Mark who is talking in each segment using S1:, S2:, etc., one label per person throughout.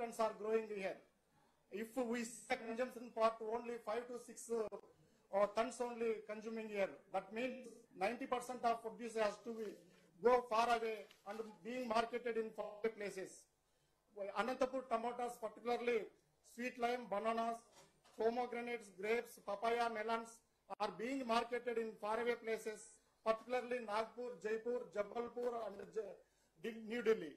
S1: tons are growing here. If we see consumption part only 5 to 6 tons only consuming here, that means 90% of produce has to go far away and being marketed in far away places. Anantapur tomatoes, particularly sweet lime, bananas, pomegranates, grapes, papaya, melons are being marketed in faraway places, particularly Nagpur, Jaipur, Jabalpur and New Delhi.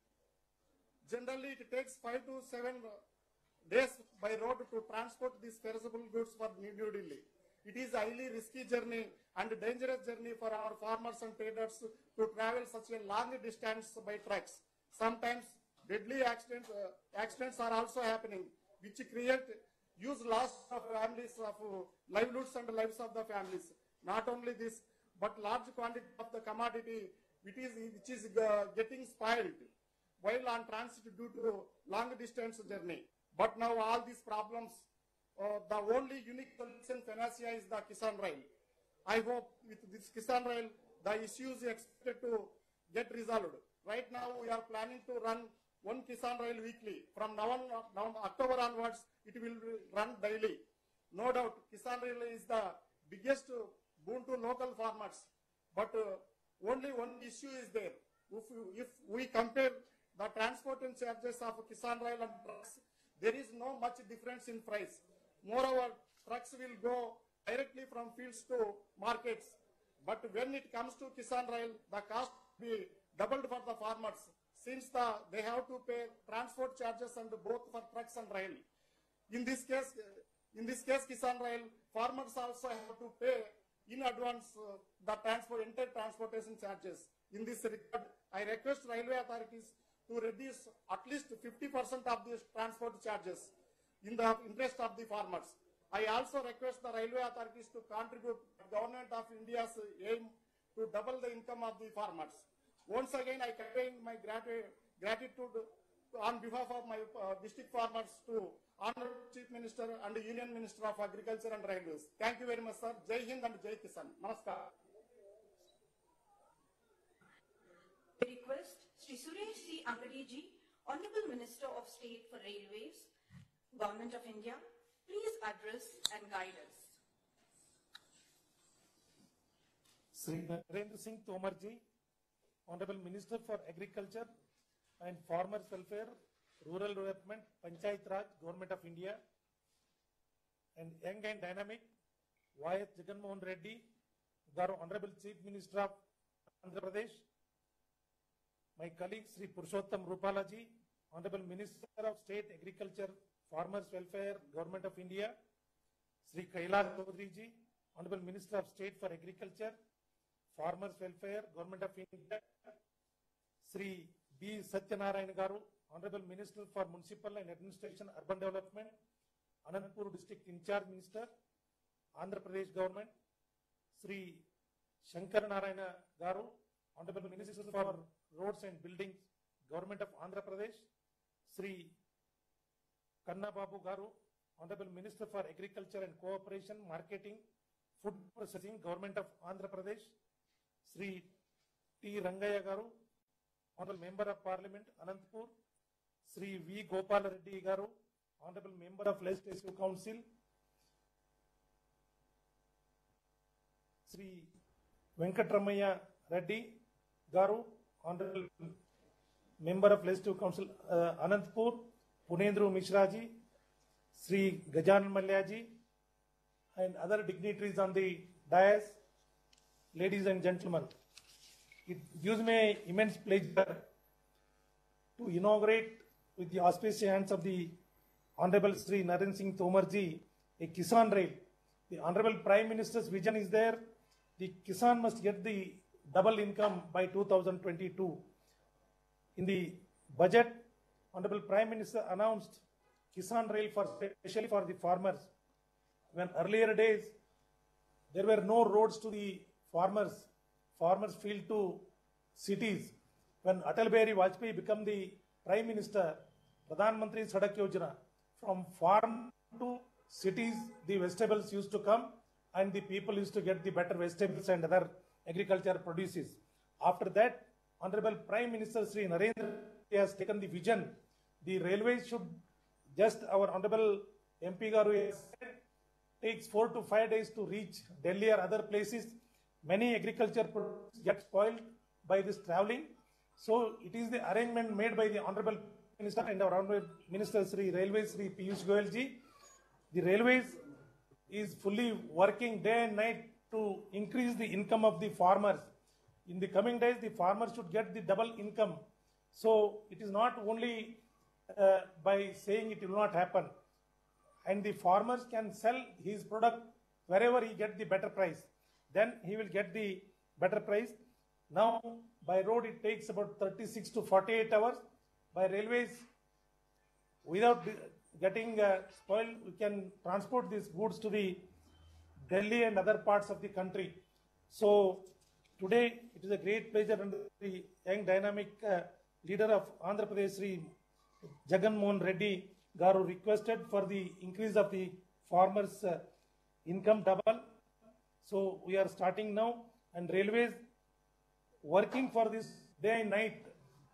S1: Generally, it takes 5 to 7 days by road to transport these perishable goods for New Delhi. It is a highly risky journey and dangerous journey for our farmers and traders to travel such a long distance by trucks. Sometimes deadly accidents are also happening, which create huge loss of families, of livelihoods and lives of the families. Not only this, but large quantity of the commodity which is getting spoiled while on transit due to long distance journey. But now all these problems, the only unique solution panacea is the Kisan Rail. I hope with this Kisan Rail, the issues expected to get resolved. Right now, we are planning to run one Kisan Rail weekly. From now October onwards, it will run daily. No doubt, Kisan Rail is the biggest boon to local farmers. But only one issue is there. If we compare the transportation charges of Kisan Rail and trucks, there is no much difference in price. Moreover, trucks will go directly from fields to markets. But when it comes to Kisan Rail, the cost will be doubled for the farmers, since they have to pay transport charges and both for trucks and rail. In this case, Kisan Rail, farmers also have to pay in advance the entire transportation charges. In this regard, I request railway authorities to reduce at least 50% of these transport charges in the interest of the farmers. I also request the railway authorities to contribute to the Government of India's aim to double the income of the farmers. Once again, I convey my gratitude on behalf of my district farmers to Honorable Chief Minister and Union Minister of Agriculture and Railways. Thank you very much, sir. Jai Hind and Jai Kisan. Namaskar.
S2: I request Sri Suresh C. Angadi ji, Honorable Minister of State for Railways, Government of India, please address and guide us.
S3: Sri Narendra Singh Tomar ji, Honorable Minister for Agriculture and Farmers Welfare, Rural Development, Panchayat Raj, Government of India, and young and dynamic Y.S. Jagannath Reddy, Garu Honorable Chief Minister of Andhra Pradesh, my colleague Sri Purushottam Rupala ji, Honorable Minister of State Agriculture, Farmers Welfare, Government of India, Sri Kailash Chaudhary ji, Honorable Minister of State for Agriculture, Farmers Welfare, Government of India, Sri B. Satyanarayan Garu, Honorable Minister for Municipal and Administration, Urban Development, Anantapur District In Charge Minister, Andhra Pradesh Government, Sri Shankar Narayana Garu, Honorable Minister for Roads and Buildings, Government of Andhra Pradesh, Sri Kanna Babu Garu, Honorable Minister for Agriculture and Cooperation, Marketing, Food Processing, Government of Andhra Pradesh, Sri T. Rangaya Garu, Honorable Member of Parliament, Anantapur, Sri V. Gopal Reddy Garu, Honorable Member of Legislative Council, Sri Venkatramaya Reddy Garu, Honorable Member of Legislative Council, Anantapur, Punendru Mishra ji, Sri Gajanan Malya ji, and other dignitaries on the dais, ladies and gentlemen. It gives me immense pleasure to inaugurate with the auspicious hands of the Honorable Sri Narendra Singh Tomar ji a Kisan Rail. The Honorable Prime Minister's vision is there. The Kisan must get the double income by 2022. In the budget, Honorable Prime Minister announced Kisan Rail especially for the farmers. When earlier days there were no roads to the farmers, farmers flew to cities. When Atal Bihari Vajpayee became the Prime Minister, Pradhan Mantri Sadak Yojana, from farm to cities, the vegetables used to come and the people used to get the better vegetables and other agriculture produces. After that, Honorable Prime Minister Sri Narendra has taken the vision the railways should just, our Honorable MP Garu has said, takes 4 to 5 days to reach Delhi or other places. Many agriculture products get spoiled by this traveling. So it is the arrangement made by the Honorable Minister and our Honorable Minister Sri Railways Sri Piyush Goyal ji. The railways is fully working day and night to increase the income of the farmers. In the coming days, the farmers should get the double income. So it is not only by saying it will not happen. And the farmers can sell his product wherever he gets the better price. Then he will get the better price. Now, by road, it takes about 36 to 48 hours. By railways, without getting spoiled, we can transport these goods to the Delhi and other parts of the country. So today, it is a great pleasure under the young dynamic leader of Andhra Pradesh, Sri Jagan Mohan Reddy Garu, requested for the increase of the farmers' income double. So we are starting now, and railways working for this day and night.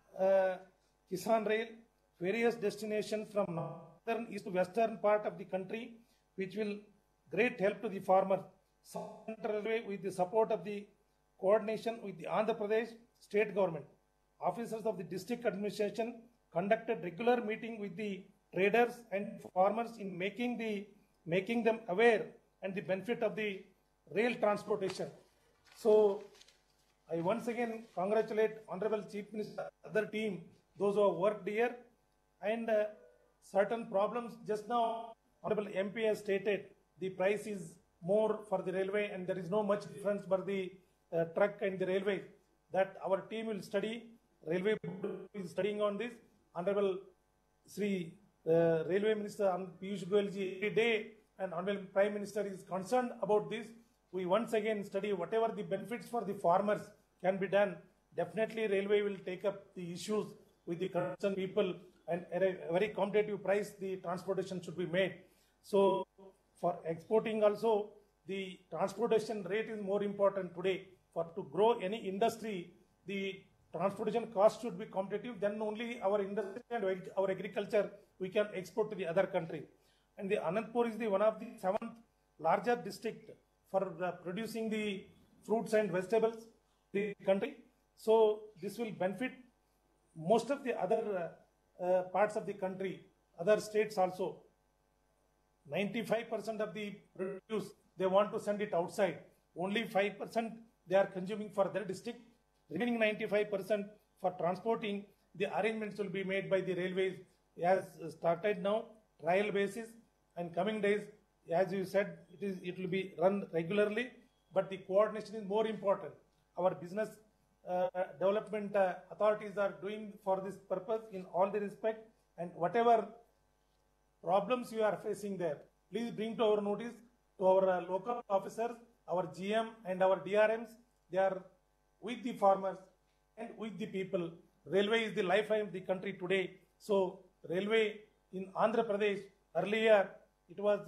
S3: Kisan Rail, various destinations from northern, east to western part of the country, which will great help to the farmer. Central Railway, with the support of the coordination with the Andhra Pradesh state government, officers of the district administration conducted regular meeting with the traders and farmers in making them aware and the benefit of the rail transportation. So I once again congratulate Honorable Chief Minister, other team, those who have worked here, and certain problems just now Honorable MP has stated the price is more for the railway and there is no much difference for the truck and the railway. That our team will study, railway is studying on this. Honorable Sri Railway Minister Piyush Goyal ji every day and Honorable Prime Minister is concerned about this. We once again study whatever the benefits for the farmers can be done. Definitely railway will take up the issues with the concerned people, and at a very competitive price the transportation should be made. So for exporting also, the transportation rate is more important today. For to grow any industry, the transportation cost should be competitive, then only our industry and our agriculture we can export to the other country. And the Anantapur is the one of the 7th largest district for producing the fruits and vegetables in the country. So this will benefit most of the other parts of the country, other states also. 95% of the produce, they want to send it outside. Only 5% they are consuming for their district. Remaining 95% for transporting, the arrangements will be made by the railways. As started now, trial basis, and coming days, as you said, it will be run regularly, but the coordination is more important. Our business development authorities are doing for this purpose in all the respect, and whatever problems you are facing there, please bring to our notice, to our local officers, our GM and our DRMs. They are with the farmers and with the people. Railway is the lifeline of the country today. So railway in Andhra Pradesh, earlier it was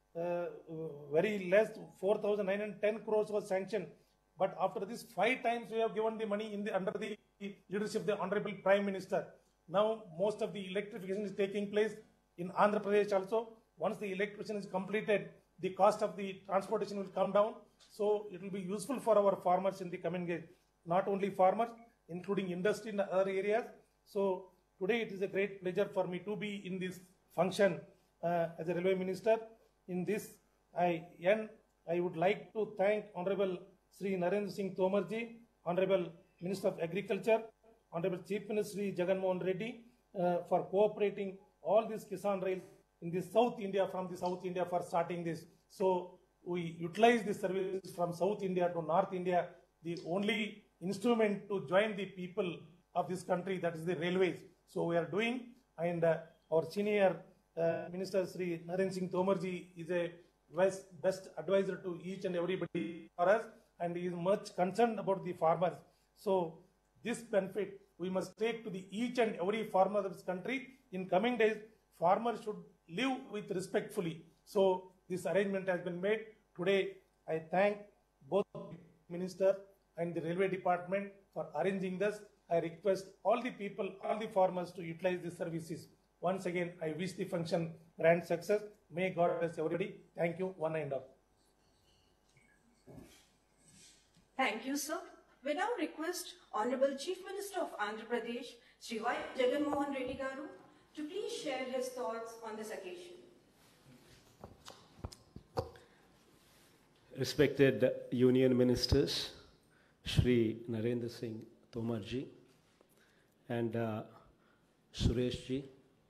S3: very less, 4,910 crores was sanctioned. But after this, 5 times we have given the money under the leadership of the Honorable Prime Minister. Now most of the electrification is taking place in Andhra Pradesh also. Once the electrification is completed, the cost of the transportation will come down. So it will be useful for our farmers in the coming days. Not only farmers, including industry in other areas. So today it is a great pleasure for me to be in this function as a railway minister. In this, I would like to thank Honorable Sri Narendra Singh Tomar ji, Honorable Minister of Agriculture, Honorable Chief Minister Sri Jagan Mohan Reddy for cooperating all these Kisan Rail in the South India, from the South India for starting this. So we utilize the services from South India to North India, the only instrument to join the people of this country, that is the railways. So we are doing, and our senior Minister Sri Narendra Singh Tomar ji is a best advisor to each and everybody for us, and he is much concerned about the farmers. So this benefit we must take to the each and every farmer of this country. In coming days, farmers should live with respectfully. So this arrangement has been made. Today, I thank both the Minister and the Railway Department for arranging this. I request all the people, all the farmers to utilize these services. Once again, I wish the function grand success. May God bless everybody. Thank you, one and all.
S2: Thank you, sir. We now request Honorable Chief Minister of Andhra Pradesh, Sri Y. Jagan Mohan Reddy Garu, to please share his thoughts on this occasion.
S4: Respected Union Ministers, Shri Narendra Singh Tomar ji and Suresh ji,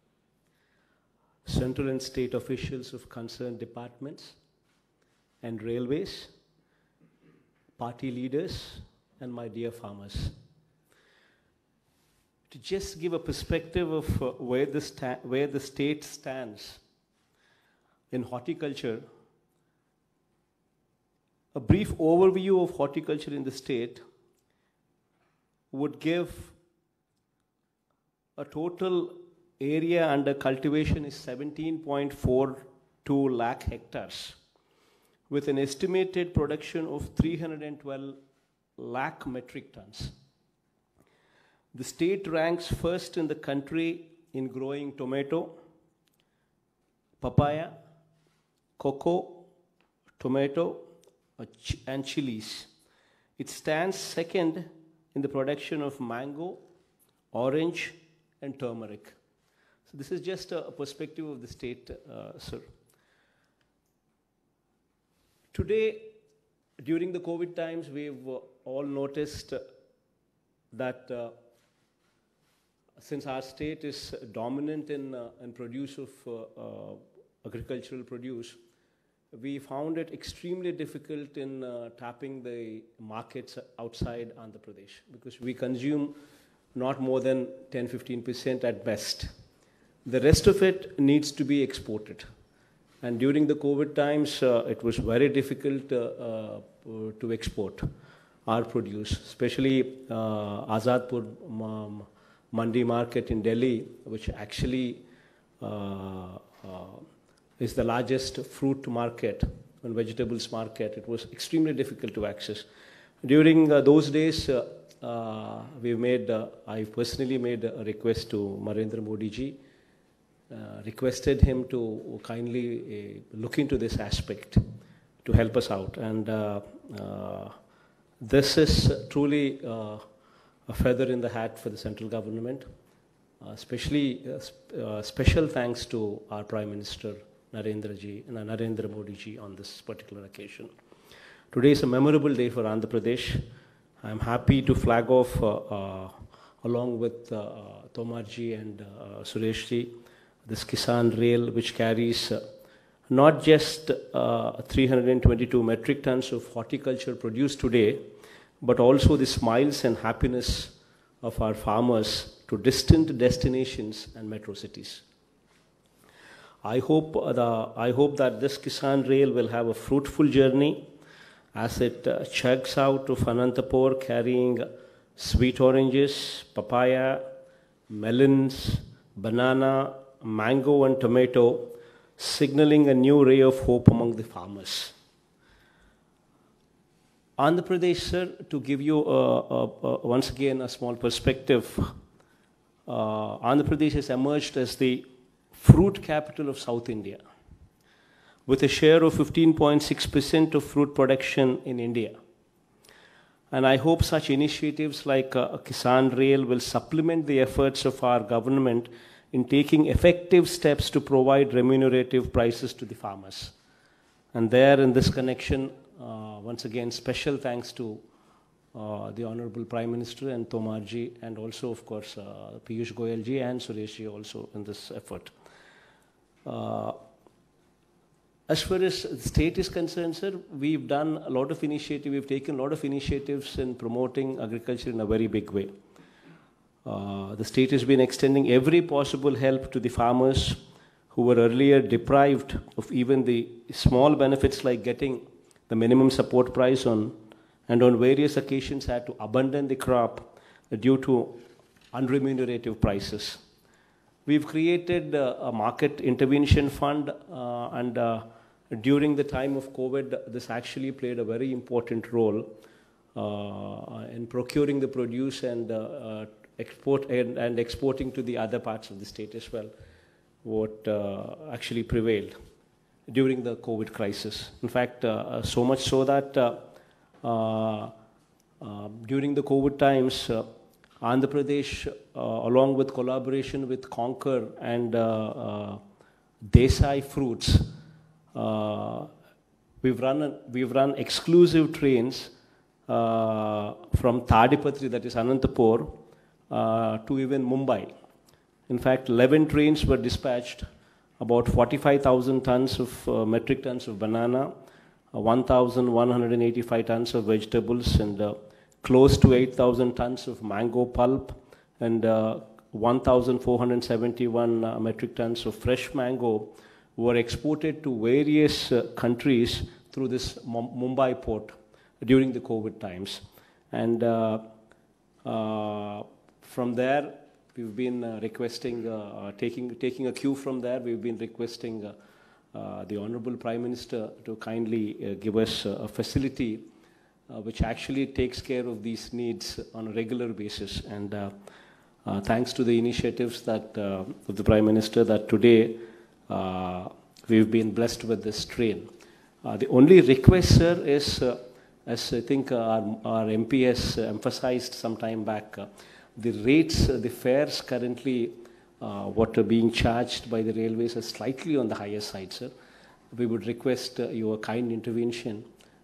S4: central and state officials of concerned departments and railways, party leaders, and my dear farmers. To just give a perspective of where the state stands in horticulture, a brief overview of horticulture in the state would give a total area under cultivation is 17.42 lakh hectares, with an estimated production of 312 lakh metric tons. The state ranks first in the country in growing tomato, papaya, cocoa, tomato, and chilies. It stands second in the production of mango, orange, and turmeric. So this is just a perspective of the state, sir. Today, during the COVID times, we've all noticed that since our state is dominant in produce of agricultural produce, we found it extremely difficult in tapping the markets outside Andhra Pradesh, because we consume not more than 10-15% at best. The rest of it needs to be exported. And during the COVID times, it was very difficult to export our produce, especially Azadpur Mandi market in Delhi, which actually is the largest fruit market and vegetables market. It was extremely difficult to access. During those days, I personally made a request to Narendra Modi ji, requested him to kindly look into this aspect to help us out. And this is truly a feather in the hat for the central government, especially special thanks to our Prime Minister Narendra Modi ji on this particular occasion. Today is a memorable day for Andhra Pradesh. I am happy to flag off along with Tomar ji and Suresh ji this Kisan Rail, which carries not just 322 metric tons of horticulture produce today, but also the smiles and happiness of our farmers to distant destinations and metro cities. I hope that this Kisan Rail will have a fruitful journey as it chugs out of Anantapur carrying sweet oranges, papaya, melons, banana, mango and tomato, signaling a new ray of hope among the farmers. Andhra Pradesh, sir, to give you once again a small perspective, Andhra Pradesh has emerged as the fruit capital of South India, with a share of 15.6% of fruit production in India. And I hope such initiatives like Kisan Rail will supplement the efforts of our government in taking effective steps to provide remunerative prices to the farmers. And there, in this connection, once again, special thanks to the Honorable Prime Minister and Tomar ji, and also, of course, Piyush Goyal ji and Suresh ji also in this effort. As far as the state is concerned, sir, we've done a lot of initiatives, we've taken a lot of initiatives in promoting agriculture in a very big way. The state has been extending every possible help to the farmers who were earlier deprived of even the small benefits like getting the minimum support price and on various occasions had to abandon the crop due to unremunerative prices. We've created a market intervention fund and during the time of COVID, this actually played a very important role in procuring the produce and exporting to the other parts of the state as well. what actually prevailed during the COVID crisis. In fact, so much so that during the COVID times, Andhra Pradesh, along with collaboration with Conquer and Desai Fruits, we've run exclusive trains from Tadipatri, that is Anantapur, to even Mumbai. In fact, 11 trains were dispatched, about 45,000 tons of metric tons of banana, 1,185 tons of vegetables, and close to 8,000 tons of mango pulp, and 1,471 metric tons of fresh mango were exported to various countries through this Mumbai port during the COVID times. And from there, we've been requesting, taking a cue from there, we've been requesting the Honorable Prime Minister to kindly give us a facility which actually takes care of these needs on a regular basis. And thanks to the initiatives that of the Prime Minister, that today we've been blessed with this train. The only request, sir, is, as I think our MP has emphasized some time back, the rates, the fares currently, what are being charged by the railways are slightly on the higher side, sir. We would request your kind intervention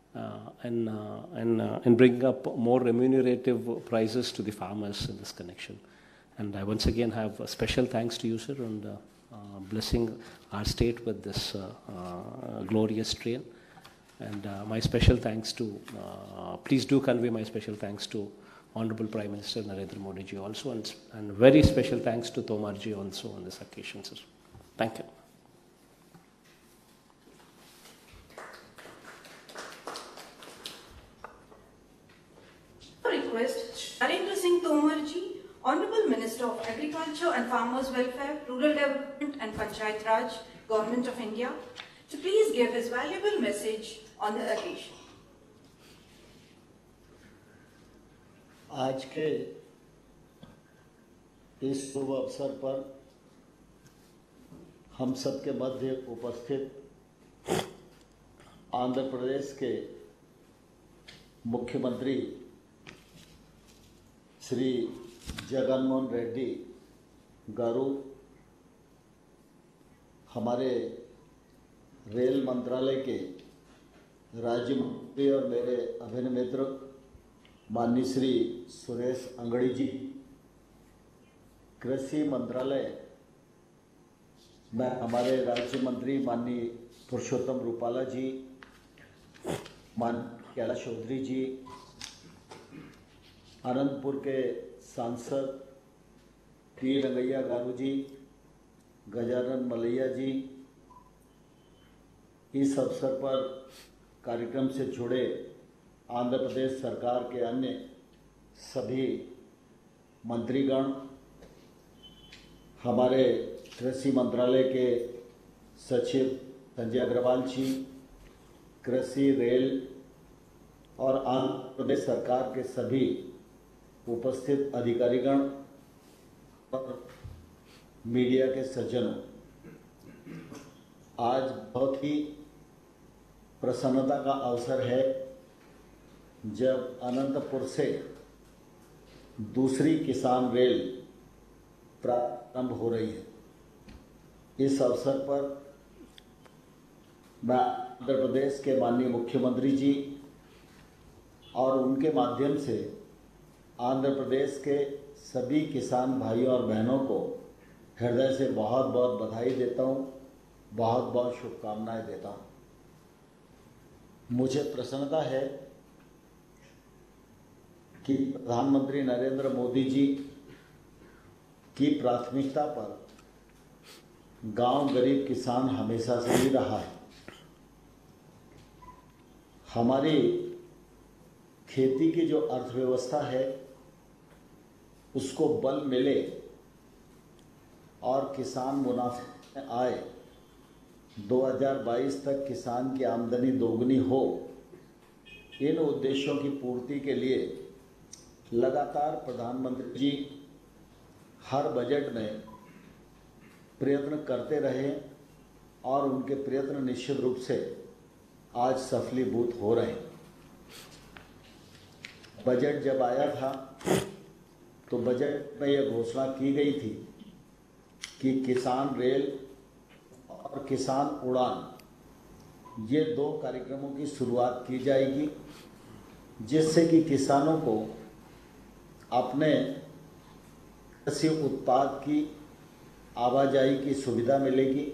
S4: and bring up more remunerative prices to the farmers in this connection. And I once again have a special thanks to you, sir, and blessing our state with this glorious train. And my special thanks to, please do convey my special thanks to Honorable Prime Minister Narendra Modi ji also, and very special thanks to Tomar ji also on this occasion, sir. Thank you.
S2: Request Narendra Singh Tomar ji, Honorable Minister of Agriculture and Farmers Welfare, Rural Development and Panchayat Raj, Government of India, to please give his valuable message on the occasion.
S5: आज के इस शुभ अवसर पर हम सबके मध्य उपस्थित आंध्र प्रदेश के मुख्यमंत्री श्री जगनमोहन रेड्डी गारू, हमारे रेल मंत्रालय के राज्य मंत्री और मेरे अभिन्न मित्र माननीय श्री सुरेश अंगड़ी जी, कृषि मंत्रालय में हमारे राज्य मंत्री माननीय पुरुषोत्तम रूपाला जी, माननीय कैलाश चौधरी जी, अनंतपुर के सांसद टी रंगैया गारू जी, गजानन मलैया जी, इस अवसर पर कार्यक्रम से जुड़े आंध्र प्रदेश सरकार के अन्य सभी मंत्रीगण, हमारे कृषि मंत्रालय के सचिव संजय अग्रवाल जी, कृषि, रेल और आंध्र प्रदेश सरकार के सभी उपस्थित अधिकारीगण और मीडिया के सज्जनों, आज बहुत ही प्रसन्नता का अवसर है जब अनंतपुर से दूसरी किसान रेल प्रारंभ हो रही है। इस अवसर पर मैं आंध्र प्रदेश के माननीय मुख्यमंत्री जी और उनके माध्यम से आंध्र प्रदेश के सभी किसान भाइयों और बहनों को हृदय से बहुत बहुत बधाई देता हूँ, बहुत बहुत शुभकामनाएं देता हूँ। मुझे प्रसन्नता है कि प्रधानमंत्री नरेंद्र मोदी जी की प्राथमिकता पर गांव गरीब किसान हमेशा से ही रहा है। हमारी खेती की जो अर्थव्यवस्था है उसको बल मिले और किसान मुनाफे में आए, 2022 तक किसान की आमदनी दोगुनी हो, इन उद्देश्यों की पूर्ति के लिए लगातार प्रधानमंत्री जी हर बजट में प्रयत्न करते रहे और उनके प्रयत्न निश्चित रूप से आज सफलीभूत हो रहे हैं। बजट जब आया था तो बजट में यह घोषणा की गई थी कि किसान रेल और किसान उड़ान ये 2 कार्यक्रमों की शुरुआत की जाएगी, जिससे कि किसानों को अपने कृषि उत्पाद की आवाजाही की सुविधा मिलेगी,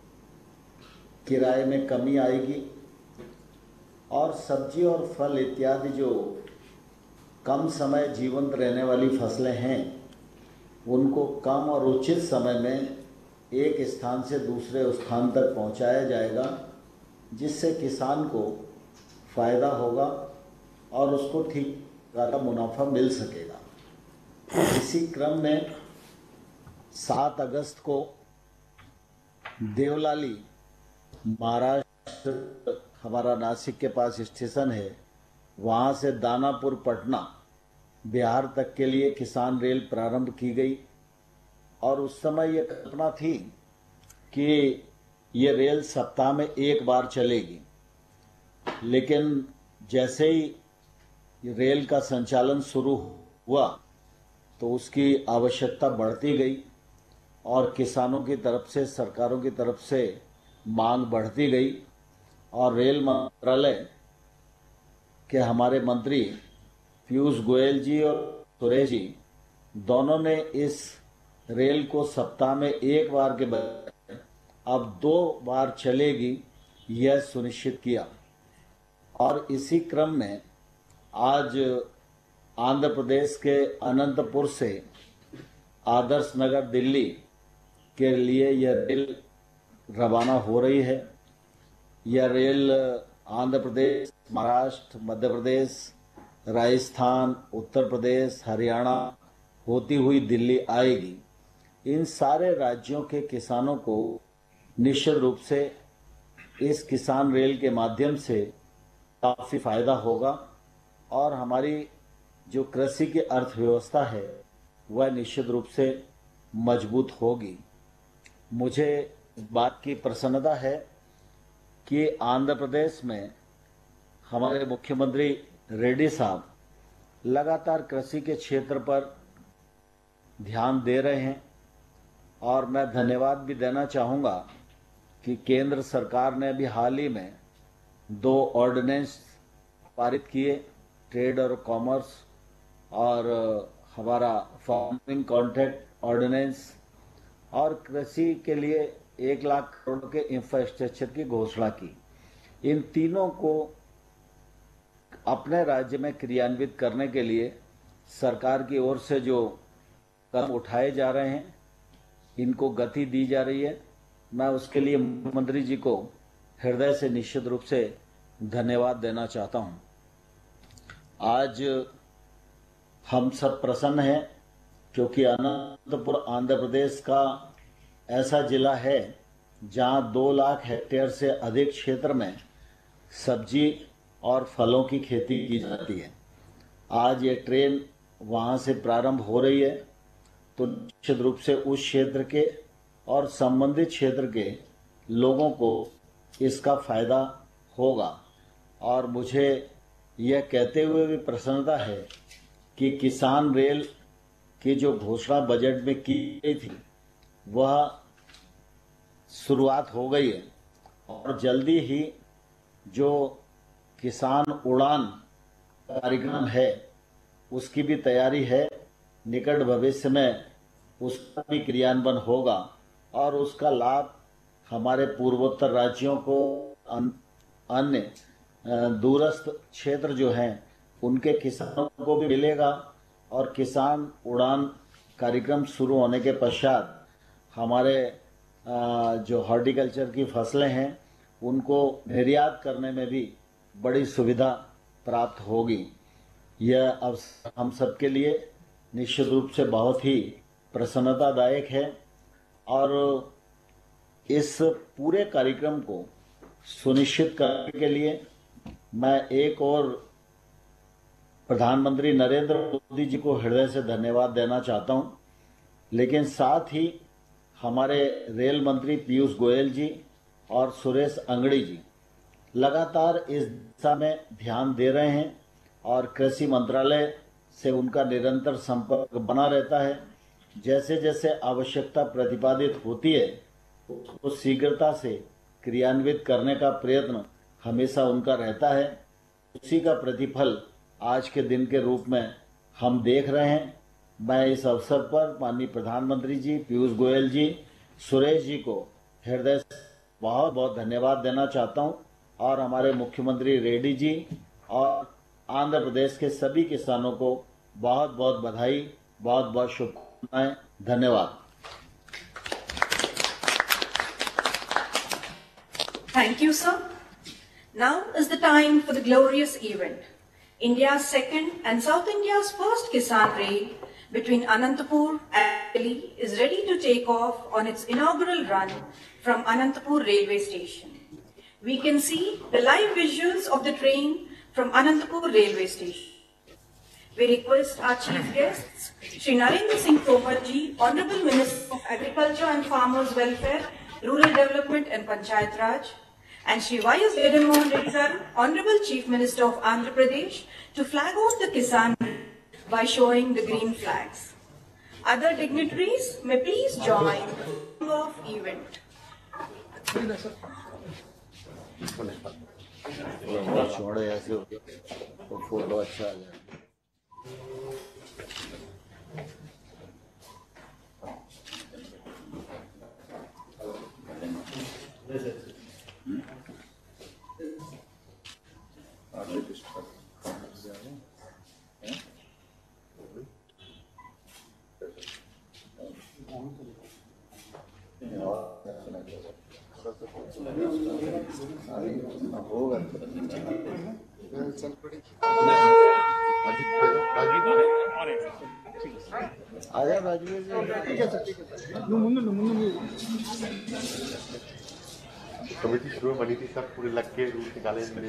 S5: किराए में कमी आएगी और सब्जी और फल इत्यादि जो कम समय जीवंत रहने वाली फसलें हैं उनको कम और उचित समय में एक स्थान से दूसरे स्थान तक पहुंचाया जाएगा, जिससे किसान को फायदा होगा और उसको ठीक का मुनाफा मिल सकेगा। इसी क्रम में 7 अगस्त को देवलाली महाराष्ट्र, हमारा नासिक के पास स्टेशन है, वहाँ से दानापुर पटना बिहार तक के लिए किसान रेल प्रारंभ की गई और उस समय ये कल्पना थी कि ये रेल सप्ताह में 1 बार चलेगी, लेकिन जैसे ही रेल का संचालन शुरू हुआ तो उसकी आवश्यकता बढ़ती गई और किसानों की तरफ से, सरकारों की तरफ से मांग बढ़ती गई और रेल मंत्रालय के हमारे मंत्री पीयूष गोयल जी और सुरेश जी दोनों ने इस रेल को सप्ताह में 1 बार के बजाय अब 2 बार चलेगी यह सुनिश्चित किया। और इसी क्रम में आज आंध्र प्रदेश के अनंतपुर से आदर्श नगर दिल्ली के लिए यह रेल रवाना हो रही है। यह रेल आंध्र प्रदेश, महाराष्ट्र, मध्य प्रदेश, राजस्थान, उत्तर प्रदेश, हरियाणा होती हुई दिल्ली आएगी। इन सारे राज्यों के किसानों को निश्चित रूप से इस किसान रेल के माध्यम से काफी फायदा होगा और हमारी जो कृषि की अर्थव्यवस्था है वह निश्चित रूप से मजबूत होगी। मुझे इस बात की प्रसन्नता है कि आंध्र प्रदेश में हमारे मुख्यमंत्री रेड्डी साहब लगातार कृषि के क्षेत्र पर ध्यान दे रहे हैं और मैं धन्यवाद भी देना चाहूँगा कि केंद्र सरकार ने भी हाल ही में 2 ऑर्डिनेंस पारित किए, ट्रेड और कॉमर्स और हमारा फार्मिंग कॉन्ट्रैक्ट ऑर्डिनेंस, और कृषि के लिए 1 लाख करोड़ के इंफ्रास्ट्रक्चर की घोषणा की। इन तीनों को अपने राज्य में क्रियान्वित करने के लिए सरकार की ओर से जो कदम उठाए जा रहे हैं, इनको गति दी जा रही है। मैं उसके लिए मुख्यमंत्री जी को हृदय से निश्चित रूप से धन्यवाद देना चाहता हूं। आज हम सब प्रसन्न हैं क्योंकि अनंतपुर आंध्र प्रदेश का ऐसा जिला है जहां 2 लाख हेक्टेयर से अधिक क्षेत्र में सब्जी और फलों की खेती की जाती है। आज ये ट्रेन वहां से प्रारंभ हो रही है तो निश्चित रूप से उस क्षेत्र के और संबंधित क्षेत्र के लोगों को इसका फायदा होगा। और मुझे यह कहते हुए भी प्रसन्नता है कि किसान रेल की जो घोषणा बजट में की गई थी वह शुरुआत हो गई है और जल्दी ही जो किसान उड़ान कार्यक्रम है उसकी भी तैयारी है। निकट भविष्य में उसका भी क्रियान्वयन होगा और उसका लाभ हमारे पूर्वोत्तर राज्यों को, अन्य दूरस्थ क्षेत्र जो हैं उनके किसानों को भी मिलेगा। और किसान उड़ान कार्यक्रम शुरू होने के पश्चात हमारे जो हॉर्टिकल्चर की फसलें हैं उनको निर्यात करने में भी बड़ी सुविधा प्राप्त होगी। यह अवसर हम सबके लिए निश्चित रूप से बहुत ही प्रसन्नतादायक है और इस पूरे कार्यक्रम को सुनिश्चित करने के लिए मैं एक और प्रधानमंत्री नरेंद्र मोदी जी को हृदय से धन्यवाद देना चाहता हूं, लेकिन साथ ही हमारे रेल मंत्री पीयूष गोयल जी और सुरेश अंगड़ी जी लगातार इस दिशा में ध्यान दे रहे हैं और कृषि मंत्रालय से उनका निरंतर संपर्क बना रहता है। जैसे जैसे आवश्यकता प्रतिपादित होती है उसको शीघ्रता से क्रियान्वित करने का प्रयत्न हमेशा उनका रहता है। उसी का प्रतिफल आज के दिन के रूप में हम देख रहे हैं। मैं इस अवसर पर माननीय प्रधानमंत्री जी, पीयूष गोयल जी, सुरेश जी को हृदय से बहुत बहुत धन्यवाद देना चाहता हूं और हमारे मुख्यमंत्री रेड्डी जी और आंध्र प्रदेश के सभी किसानों को बहुत बहुत बधाई, बहुत बहुत शुभकामनाएं। धन्यवाद।
S2: Thank you, sir. Now is the time for the glorious event. India's second and South India's first Kisan Rail between Anantapur and Delhi is ready to take off on its inaugural run from Anantapur railway station. We can see the live visuals of the train from Anantapur railway station. We request our chief guests, Shri Narendra Singh Tomar ji, Honorable Minister of Agriculture and Farmers Welfare, Rural Development and Panchayat Raj, and Shri Y.S. Jagan Mohan Reddy sir, Honorable Chief Minister of Andhra Pradesh, to flag off the Kisan by showing the green flags. Other dignitaries may please join the off event.
S5: छोड़े ऐसे हो गया तो photo अच्छा आ जाए। आजा राजवीर जी। ठीक है सर, ठीक है सर।
S6: कमेटी शुरू बनी थी, सब पूरे लग के रूल निकाले मेरे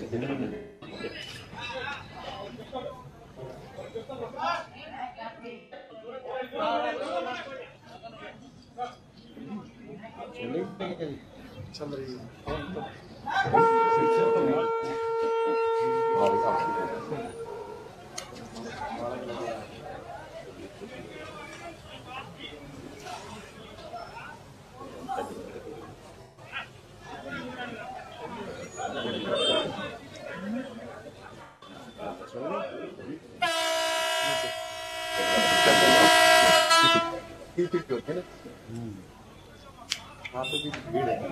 S1: चल रही है। वहाँ पे भी भीड़ है।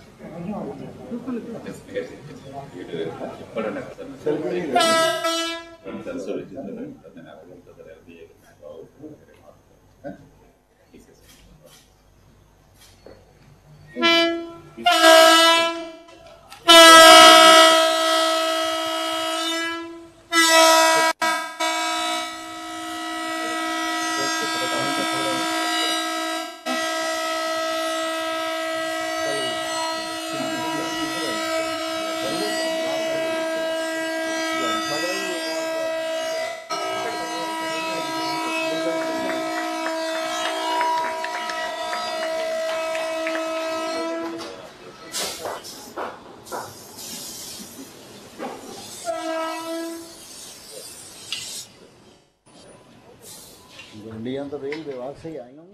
S5: गंडियां तो रेल विभाग से ही आई होंगी।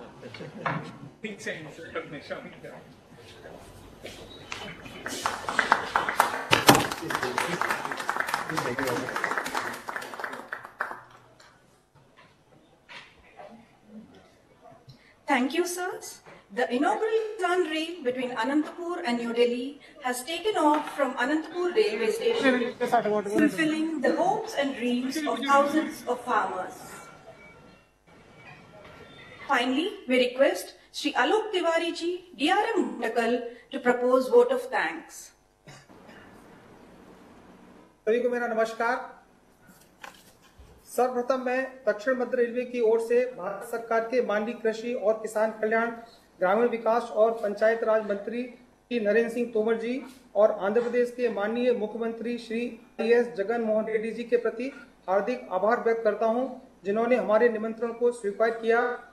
S2: Thank you, sirs. The inaugural Kisan Rail between Anantapur and New Delhi has taken off from Anantapur railway station, fulfilling the hopes and dreams of thousands of farmers. Finally, we request Shri Alok Tiwari ji, DRM Guntakal, to propose vote of thanks.
S7: सभी को मेरा नमस्कार। सर्वप्रथम मैं दक्षिण मध्य railway की ओर से भारत सरकार के माननीय कृषि और किसान कल्याण, ग्रामीण विकास और पंचायत राज मंत्री श्री नरेंद्र सिंह तोमर जी और आंध्र प्रदेश के माननीय मुख्यमंत्री श्री Y.S. जगन मोहन रेड्डी जी के प्रति हार्दिक आभार व्यक्त करता हूं, जिन्होंने हमारे निमंत्रण को स्वीकार किया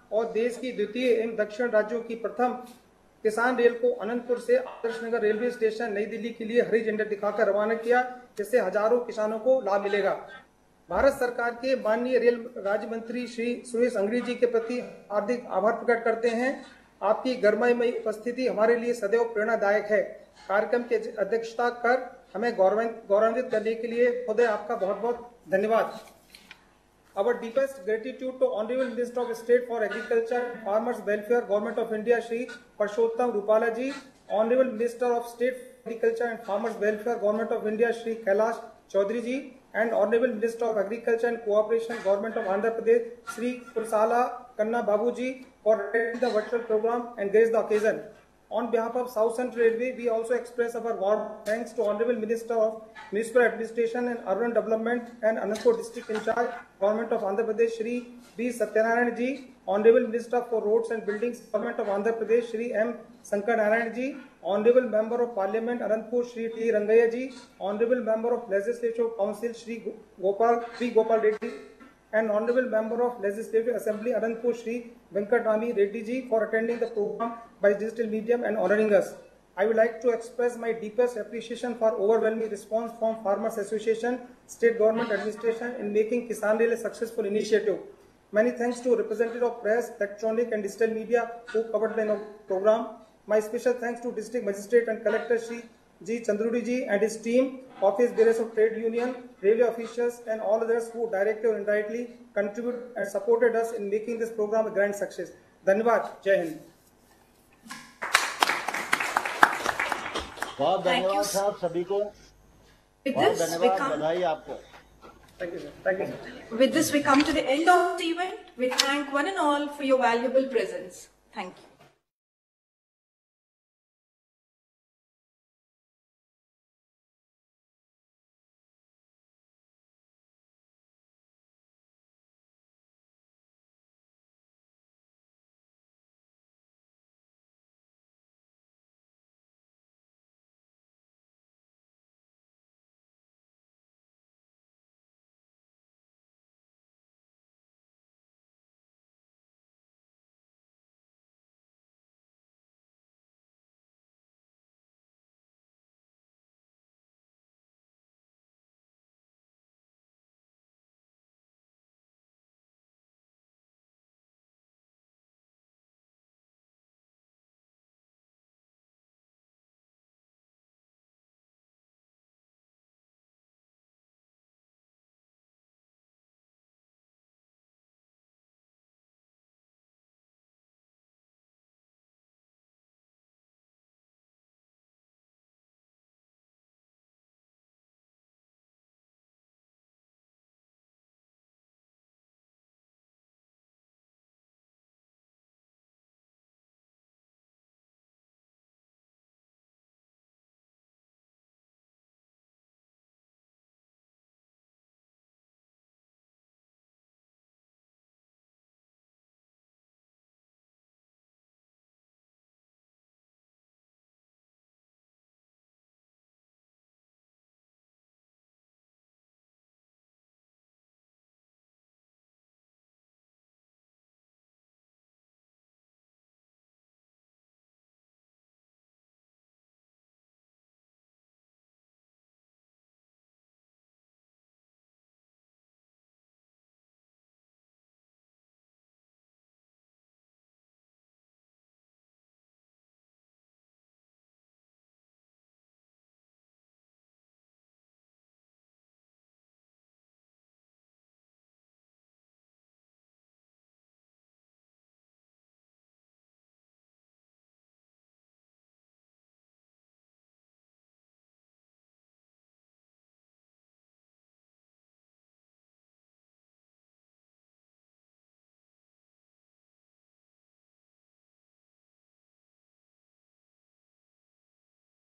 S7: और देश की द्वितीय एवं दक्षिण राज्यों की प्रथम किसान रेल को अनंतपुर से आदर्श नगर रेलवे स्टेशन नई दिल्ली के लिए हरी झंडी दिखाकर रवाना किया, जिससे हजारों किसानों को लाभ मिलेगा। भारत सरकार के माननीय रेल राज्य मंत्री श्री सुरेश अंगड़ी जी के प्रति हार्दिक आभार प्रकट करते हैं। आपकी गर्माई उपस्थिति हमारे लिए सदैव प्रेरणादायक है। कार्यक्रम की अध्यक्षता कर हमें गौरवान्वित करने के लिए खुद आपका बहुत बहुत धन्यवाद। Our deepest gratitude to Honorable Minister of State for Agriculture and Farmers Welfare, Government of India, Shri Parshottam Rupala ji, Honorable Minister of State for Agriculture and Farmers Welfare, Government of India, Shri Kailash Chaudhary ji, and Honorable Minister of Agriculture and Cooperation, Government of Andhra Pradesh, Shri Kursala Kanna Babu ji, for attending the virtual program and grace the occasion. On behalf of South Central Railway, we also express our warm thanks to Honorable Minister of Municipal Administration and Urban Development and Anantapur District in charge, Government of Andhra Pradesh, Shri B. Satyanarayana ji, Honorable Minister for Roads and Buildings, Government of Andhra Pradesh, Shri M. Shankar Narayan ji, Honorable Member of Parliament, Anantapur, Shri T. Rangaya ji, Honorable Member of Legislative Council, Shri Gopal Reddy, and Honorable Member of Legislative Assembly, Anantapur, Shri Venkatrami Reddy ji, for attending the program by digital medium and honoring us. I would like to express my deepest appreciation for overwhelming response from Farmers Association, State Government Administration in making Kisan Rail a successful initiative. Many thanks to representatives of press, electronic and digital media who covered the program. My special thanks to District Magistrate and Collector Shri G. Chandrudi ji and his team, Office Bearers of Trade Union, railway officials and all others who directly or indirectly contributed and supported us in making this program a grand success. Dhanyavad. Jai Hind.
S5: बहुत धन्यवाद साहब सभी को। बहुत धन्यवाद, बधाई आपको।
S7: Thank you, sir. Thank you, sir.
S2: With this, we come to the end of the event. We thank one and all for your valuable presence. Thank you.